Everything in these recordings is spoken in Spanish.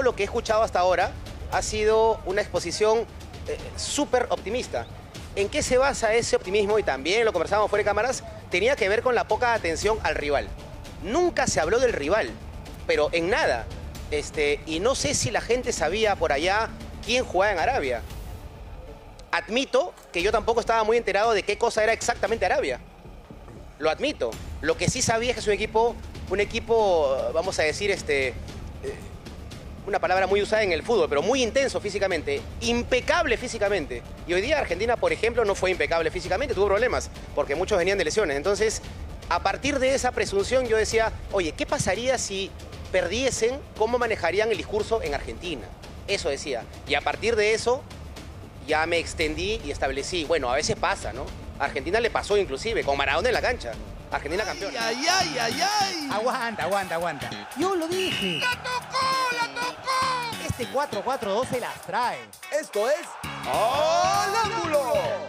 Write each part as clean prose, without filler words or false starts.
lo que he escuchado hasta ahora ha sido una exposición súper optimista. ¿En qué se basa ese optimismo? Y también lo conversábamos fuera de cámaras, tenía que ver con la poca atención al rival. Nunca se habló del rival, pero en nada. Y no sé si la gente sabía por allá quién jugaba en Arabia. Admito que yo tampoco estaba muy enterado de qué cosa era exactamente Arabia. Lo admito. Lo que sí sabía es que es un equipo, vamos a decir, una palabra muy usada en el fútbol, pero muy intenso físicamente, impecable físicamente. Y hoy día Argentina, por ejemplo, no fue impecable físicamente, tuvo problemas, porque muchos venían de lesiones. Entonces, a partir de esa presunción yo decía, oye, ¿qué pasaría si perdiesen? ¿Cómo manejarían el discurso en Argentina? Eso decía. Y a partir de eso ya me extendí y establecí, bueno, a veces pasa, ¿no? A Argentina le pasó inclusive, con Maradona en la cancha. Argentina campeona. ¡Ay, ay, ay, ay! Aguanta. Yo lo dije. ¡La tocó! Este 4-4-2 se las trae. Esto es ¡Al Ángulo!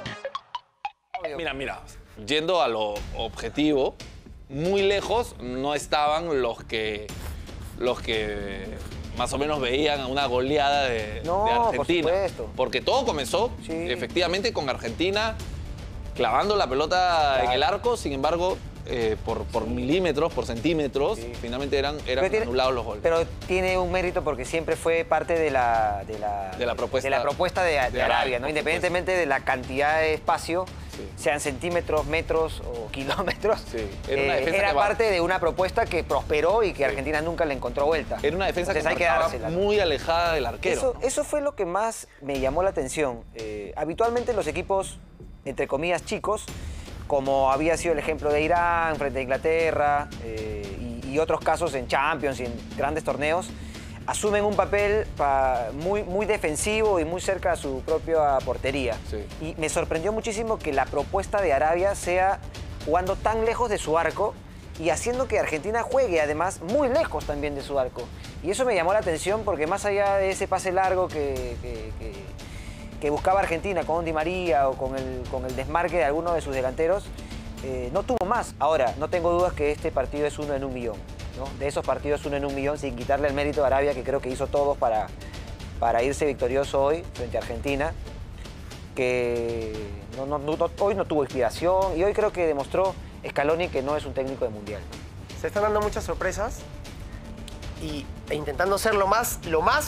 Mira, yendo a lo objetivo, muy lejos no estaban los que más o menos veían una goleada de Argentina. Por supuesto. Porque todo comenzó efectivamente con Argentina clavando la pelota en el arco, sin embargo, por milímetros, por centímetros, finalmente eran anulados los goles. Pero tiene un mérito porque siempre fue parte de la propuesta de Arabia, ¿no? Independientemente de la cantidad de espacio, sean centímetros, metros o kilómetros, era parte de una propuesta que prosperó y que Argentina nunca le encontró vuelta. Era una defensa Entonces, que estaba muy alejada del arquero. Eso fue lo que más me llamó la atención. Habitualmente los equipos, entre comillas, chicos, como había sido el ejemplo de Irán frente a Inglaterra y otros casos en Champions y en grandes torneos, asumen un papel muy defensivo y muy cerca a su propia portería. Sí. Y me sorprendió muchísimo que la propuesta de Arabia sea jugando tan lejos de su arco y haciendo que Argentina juegue, además, muy lejos también de su arco. Y eso me llamó la atención porque más allá de ese pase largo que buscaba Argentina con Di María o con el desmarque de alguno de sus delanteros, no tuvo más. Ahora, no tengo dudas que este partido es 1 en 1.000.000, ¿no? De esos partidos 1 en 1.000.000, sin quitarle el mérito a Arabia, que creo que hizo todo para irse victorioso hoy frente a Argentina, que hoy no tuvo inspiración y hoy creo que demostró Scaloni que no es un técnico de mundial. Se están dando muchas sorpresas e intentando ser lo más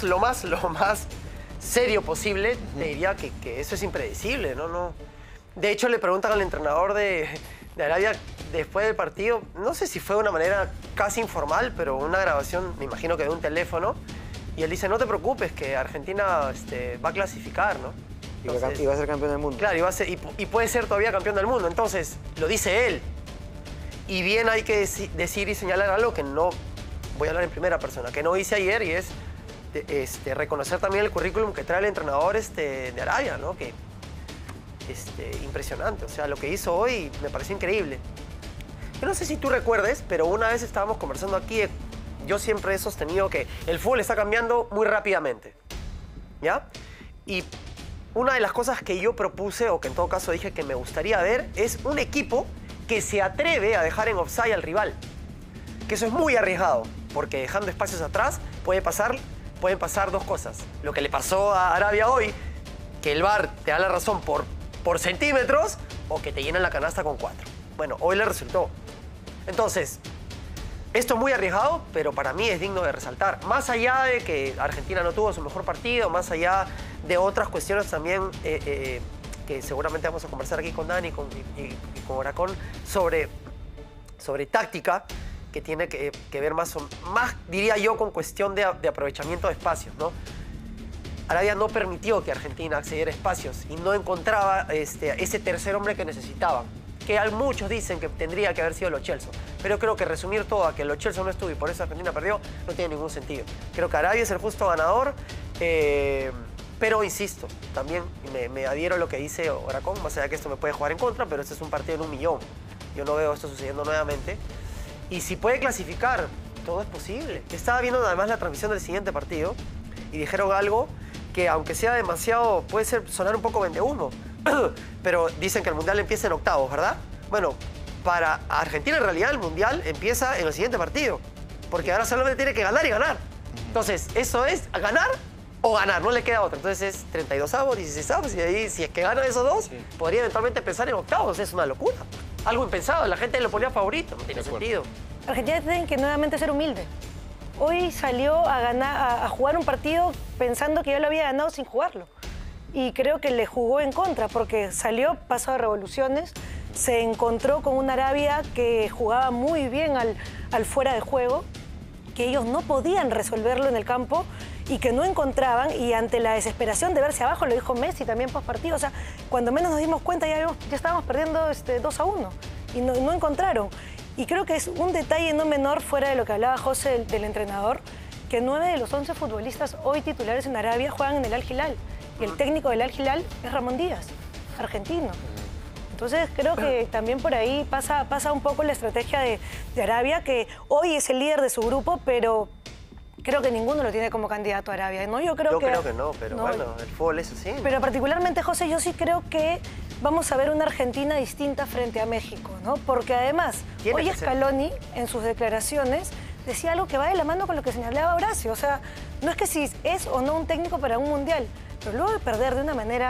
serio posible, te diría que eso es impredecible, ¿no? De hecho, le preguntan al entrenador de Arabia después del partido, no sé si fue de una manera casi informal, pero una grabación, me imagino que de un teléfono, y él dice, no te preocupes, que Argentina va a clasificar, ¿no? Entonces, y va a ser campeón del mundo. Claro, y puede ser todavía campeón del mundo. Entonces, lo dice él. Y bien hay que decir y señalar algo que no voy a hablar en primera persona, que no hice ayer, y es reconocer también el currículum que trae el entrenador de Arabia, ¿no? Que impresionante. O sea, lo que hizo hoy me pareció increíble. Yo no sé si tú recuerdes, pero una vez estábamos conversando aquí, yo siempre he sostenido que el fútbol está cambiando muy rápidamente, ¿ya? Y una de las cosas que yo propuse, o que en todo caso dije que me gustaría ver, es un equipo que se atreve a dejar en offside al rival. Que eso es muy arriesgado, porque dejando espacios atrás pueden pasar dos cosas. Lo que le pasó a Arabia hoy, que el VAR te da la razón por centímetros, o que te llenan la canasta con 4. Bueno, hoy le resultó. Entonces, esto es muy arriesgado, pero para mí es digno de resaltar. Más allá de que Argentina no tuvo su mejor partido, más allá de otras cuestiones también que seguramente vamos a conversar aquí con Dani y con Oracón sobre táctica, que tiene que ver más, diría yo, con cuestión de aprovechamiento de espacios, ¿no? Arabia no permitió que Argentina accediera a espacios y no encontraba ese tercer hombre que necesitaban, que muchos dicen que tendría que haber sido Lo Celso. Pero creo que resumir todo a que Lo Celso no estuvo y por eso Argentina perdió no tiene ningún sentido. Creo que Arabia es el justo ganador, pero insisto, también me adhiero a lo que dice Oracón, más allá que esto me puede jugar en contra, pero este es un partido en 1.000.000. Yo no veo esto sucediendo nuevamente. Y si puede clasificar, todo es posible. Estaba viendo además la transmisión del siguiente partido y dijeron algo que, aunque sea demasiado, puede sonar un poco vendehumo, pero dicen que el Mundial empieza en octavos, ¿verdad? Bueno, para Argentina en realidad el Mundial empieza en el siguiente partido, porque ahora solamente tiene que ganar y ganar. Entonces, eso es ganar o ganar, no le queda otra. Entonces es 32avos, 16avos, y ahí si es que gana esos dos, podría eventualmente pensar en octavos. Es una locura. Algo impensado, la gente lo ponía favorito, no tiene sentido. Argentina tiene que nuevamente ser humilde. Hoy salió a jugar un partido pensando que ya lo había ganado sin jugarlo. Y creo que le jugó en contra, porque salió paso de revoluciones, se encontró con una Arabia que jugaba muy bien al fuera de juego, que ellos no podían resolverlo en el campo y que no encontraban, y ante la desesperación de verse abajo, lo dijo Messi también post partido, o sea, cuando menos nos dimos cuenta ya estábamos perdiendo 2-1 y no encontraron. Y creo que es un detalle no menor, fuera de lo que hablaba José del entrenador, que 9 de los 11 futbolistas hoy titulares en Arabia juegan en el Al Hilal. Y el técnico del Al Hilal es Ramón Díaz, argentino. Entonces creo que también por ahí pasa un poco la estrategia de Arabia, que hoy es el líder de su grupo, pero creo que ninguno lo tiene como candidato a Arabia, ¿no? Yo creo que no, pero bueno, el fútbol es así. Pero particularmente, José, yo sí creo que vamos a ver una Argentina distinta frente a México, ¿no? Porque además, hoy Scaloni, en sus declaraciones, decía algo que va de la mano con lo que señalaba Horacio. O sea, no es que si es o no un técnico para un mundial, pero luego de perder de una manera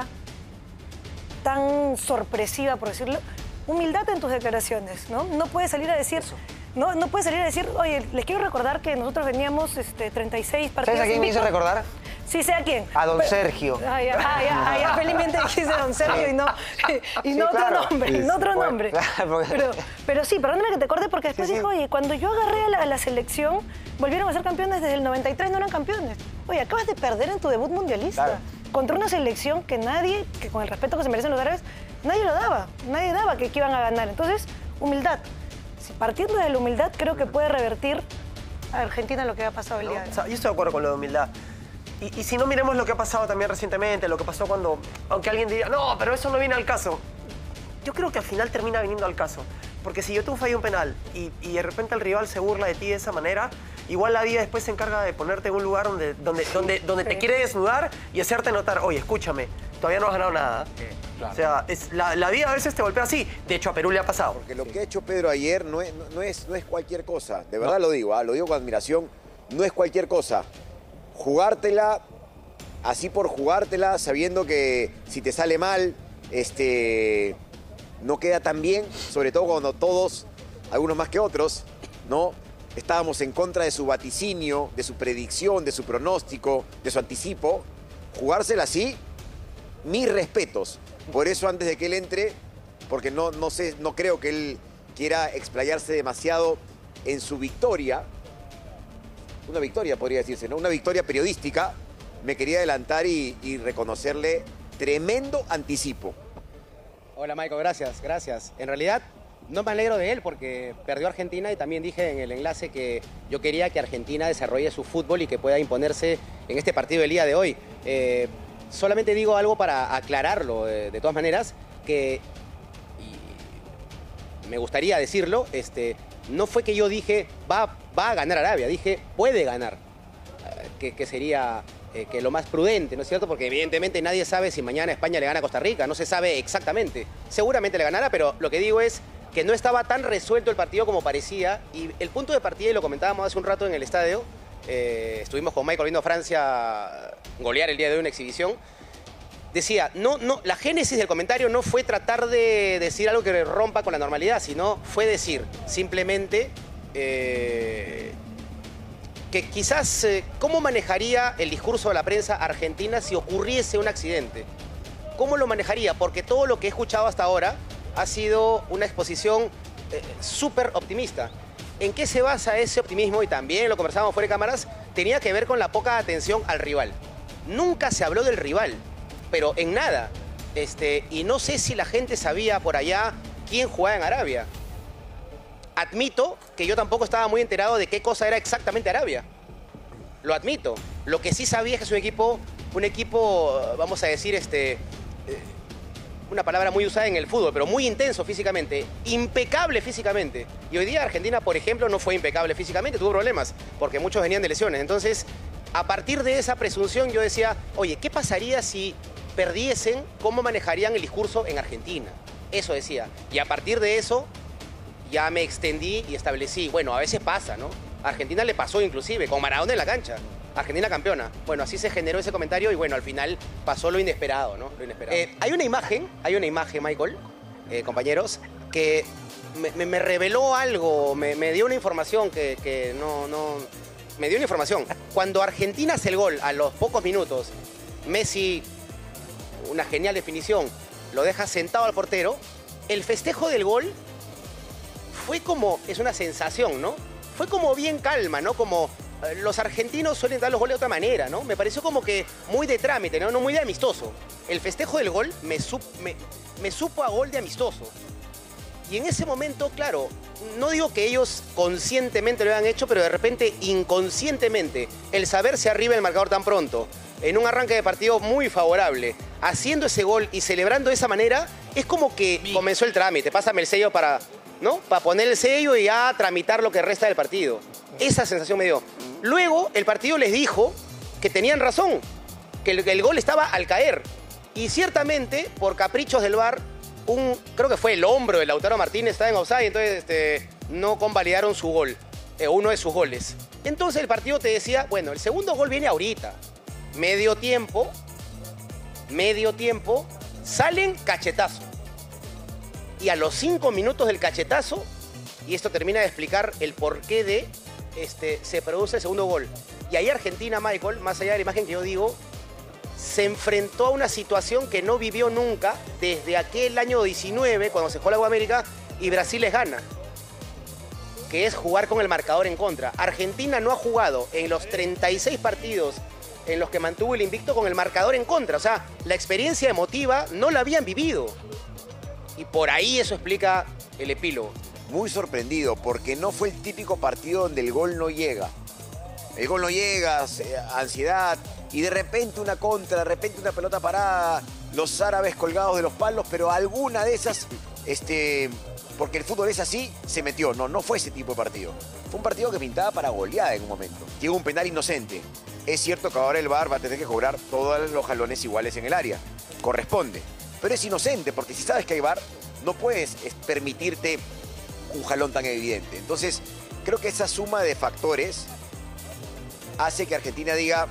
tan sorpresiva, por decirlo, humildad en tus declaraciones, ¿no? No puedes salir a decir... No puedes salir a decir, oye, les quiero recordar que nosotros veníamos 36 partidos... ¿Sabes a quién me hizo recordar? Sí, sé a quién. A don Sergio. Ya felizmente dijiste don Sergio y no claro. otro nombre. Pero sí, perdóname que te corte, porque después dijo, oye, cuando yo agarré a la selección, volvieron a ser campeones desde el 93, no eran campeones. Oye, acabas de perder en tu debut mundialista. Claro. Contra una selección que nadie, que con el respeto que se merecen los árabes, nadie lo daba. Nadie daba que iban a ganar. Entonces, humildad. Partiendo de la humildad, creo que puede revertir a Argentina lo que ha pasado el día de hoy. O sea, yo estoy de acuerdo con lo de humildad. Y si no miremos lo que ha pasado también recientemente, lo que pasó cuando, aunque alguien diga, no, pero eso no viene al caso. Yo creo que al final termina viniendo al caso. Porque si yo tú fallo un penal y de repente el rival se burla de ti de esa manera, igual la vida después se encarga de ponerte en un lugar donde te quiere desnudar y hacerte notar, oye, escúchame, todavía no has ganado nada. Claro. O sea, la vida a veces te golpea así. De hecho, a Perú le ha pasado. Porque lo que ha hecho Pedro ayer no es cualquier cosa. De verdad lo digo con admiración. No es cualquier cosa. Jugártela, así por jugártela, sabiendo que si te sale mal, no queda tan bien. Sobre todo cuando todos, algunos más que otros, ¿no? Estábamos en contra de su vaticinio, de su predicción, de su pronóstico, de su anticipo. Jugársela así, mis respetos. Por eso antes de que él entre, porque no creo que él quiera explayarse demasiado en su victoria, una victoria podría decirse, ¿no? Una victoria periodística, me quería adelantar y reconocerle tremendo anticipo. Hola, Michael, gracias. En realidad, no me alegro de él porque perdió Argentina y también dije en el enlace que yo quería que Argentina desarrolle su fútbol y que pueda imponerse en este partido del día de hoy. Solamente digo algo para aclararlo, de todas maneras, que y me gustaría decirlo, no fue que yo dije va a ganar Arabia, dije puede ganar, que sería que lo más prudente, ¿no es cierto? Porque evidentemente nadie sabe si mañana España le gana a Costa Rica, no se sabe exactamente. Seguramente le ganará, pero lo que digo es que no estaba tan resuelto el partido como parecía, y el punto de partida, y lo comentábamos hace un rato en el estadio, estuvimos con Michael viendo a Francia golear el día de hoy una exhibición. Decía, la génesis del comentario no fue tratar de decir algo que rompa con la normalidad, sino fue decir simplemente que quizás cómo manejaría el discurso de la prensa argentina si ocurriese un accidente. ¿Cómo lo manejaría? Porque todo lo que he escuchado hasta ahora ha sido una exposición súper optimista. ¿En qué se basa ese optimismo? Y también lo conversábamos fuera de cámaras, tenía que ver con la poca atención al rival. Nunca se habló del rival, pero en nada. Y no sé si la gente sabía por allá quién jugaba en Arabia. Admito que yo tampoco estaba muy enterado de qué cosa era exactamente Arabia. Lo admito. Lo que sí sabía es que es un equipo, vamos a decir, una palabra muy usada en el fútbol, pero muy intenso físicamente, impecable físicamente. Y hoy día Argentina, por ejemplo, no fue impecable físicamente, tuvo problemas, porque muchos venían de lesiones. Entonces, a partir de esa presunción yo decía, oye, ¿qué pasaría si perdiesen? ¿Cómo manejarían el discurso en Argentina? Eso decía. Y a partir de eso, ya me extendí y establecí, bueno, a veces pasa, ¿no? A Argentina le pasó inclusive, con Maradona en la cancha. Argentina campeona. Bueno, así se generó ese comentario y bueno, al final pasó lo inesperado, ¿no? Lo inesperado. Hay una imagen, Michael, compañeros, que me reveló algo, me dio una información que no... Me dio una información. Cuando Argentina hace el gol a los pocos minutos, Messi, una genial definición, lo deja sentado al portero, el festejo del gol fue como, es una sensación, ¿no? Fue como bien calma, ¿no? Como los argentinos suelen dar los goles de otra manera, ¿no? Me pareció como que muy de trámite, ¿no? No muy de amistoso. El festejo del gol me supo a gol de amistoso. Y en ese momento, claro, no digo que ellos conscientemente lo hayan hecho, pero de repente, inconscientemente, el saberse arriba del marcador tan pronto, en un arranque de partido muy favorable, haciendo ese gol y celebrando de esa manera, es como que comenzó el trámite. Pásame el sello para, ¿no? Para poner el sello y ya tramitar lo que resta del partido. Esa sensación me dio. Luego, el partido les dijo que tenían razón, que el gol estaba al caer. Y ciertamente, por caprichos del VAR, creo que fue el hombro de Lautaro Martínez, estaba en offside, entonces no convalidaron su gol, uno de sus goles. Entonces el partido te decía, bueno, el segundo gol viene ahorita. Medio tiempo, salen cachetazo. Y a los 5 minutos del cachetazo, y esto termina de explicar el porqué de, se produce el segundo gol. Y ahí Argentina, Michael, más allá de la imagen que yo digo, se enfrentó a una situación que no vivió nunca desde aquel año 19, cuando se jugó la Copa América, y Brasil les gana, que es jugar con el marcador en contra. Argentina no ha jugado en los 36 partidos en los que mantuvo el invicto con el marcador en contra. O sea, la experiencia emotiva no la habían vivido. Y por ahí eso explica el epílogo. Muy sorprendido, porque no fue el típico partido donde el gol no llega. El gol no llega, ansiedad, y de repente una contra, de repente una pelota parada, los árabes colgados de los palos, pero alguna de esas, porque el fútbol es así, se metió. No fue ese tipo de partido. Fue un partido que pintaba para goleada en un momento. Llegó un penal inocente. Es cierto que ahora el VAR va a tener que cobrar todos los jalones iguales en el área. Corresponde. Pero es inocente, porque si sabes que hay VAR, no puedes permitirte un jalón tan evidente. Entonces, creo que esa suma de factores hace que Argentina diga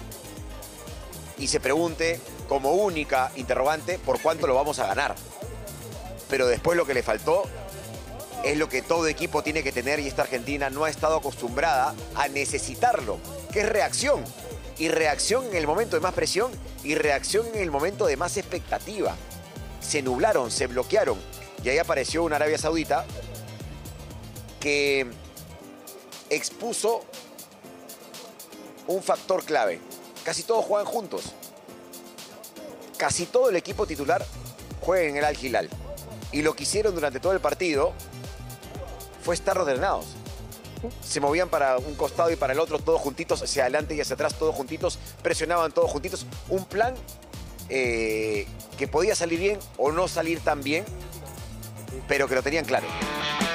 y se pregunte como única interrogante por cuánto lo vamos a ganar. Pero después lo que le faltó es lo que todo equipo tiene que tener, y esta Argentina no ha estado acostumbrada a necesitarlo, que es reacción. Y reacción en el momento de más presión y reacción en el momento de más expectativa. Se nublaron, se bloquearon. Y ahí apareció una Arabia Saudita que expuso un factor clave. Casi todos juegan juntos. Casi todo el equipo titular juega en el Al Hilal. Y lo que hicieron durante todo el partido fue estar ordenados. Se movían para un costado y para el otro, todos juntitos, hacia adelante y hacia atrás, todos juntitos, presionaban todos juntitos. Un plan que podía salir bien o no salir tan bien, pero que lo tenían claro.